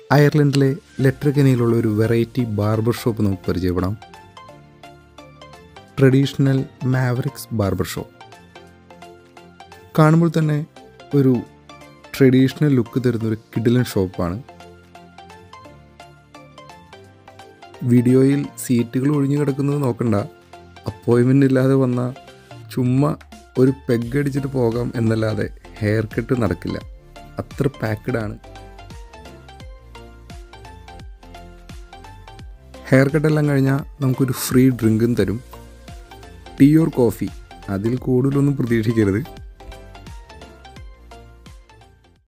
അയർലൻഡിലെ ലെറ്റർകനിയിലുള്ള ഒരു variety barber shop നമുക്ക് പരിചയപ്പെടാം. Traditional mavericks barber shop. കാണുമ്പോൾ തന്നെ ഒരു ട്രഡീഷണൽ ലുക്ക് തരുന്നൊരു കിടിലൻ ഷോപ്പാണ്. വീഡിയോയിൽ സീറ്റുകൾ ഒഴിഞ്ഞു കിടക്കുന്നത് നോക്കണ്ട, അപ്പോയിൻമെൻ്റ് ഇല്ലാതെ വന്നാൽ ചുമ്മാ ഒരു പെഗ് അടിച്ചിട്ട് പോകാം എന്നല്ലാതെ ഹെയർ കട്ട് നടക്കില്ല. അത്ര പാക്ക്ഡാണ്. ഹെയർ കട്ടെല്ലാം കഴിഞ്ഞാൽ നമുക്കൊരു ഫ്രീ ഡ്രിങ്കും തരും. ടീ ഓർ കോഫി, അതിൽ കൂടുതലൊന്നും പ്രതീക്ഷിക്കരുത്.